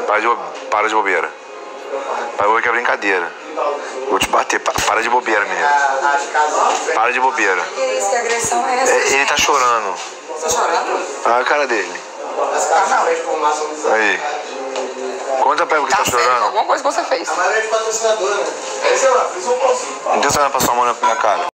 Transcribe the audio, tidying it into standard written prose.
Para de bobeira. Para de bobeira que é brincadeira. Vou te bater. Para de bobeira, menino. Para de bobeira. Que isso? Que agressão é essa? Ele tá chorando. Tá chorando? Olha a cara dele. Tá não. Aí. Conta pra ele que tá certo, chorando. alguma coisa que você fez. A maioria de patrocinadora, né? Esse é o Não tem essa pra sua mão na minha cara.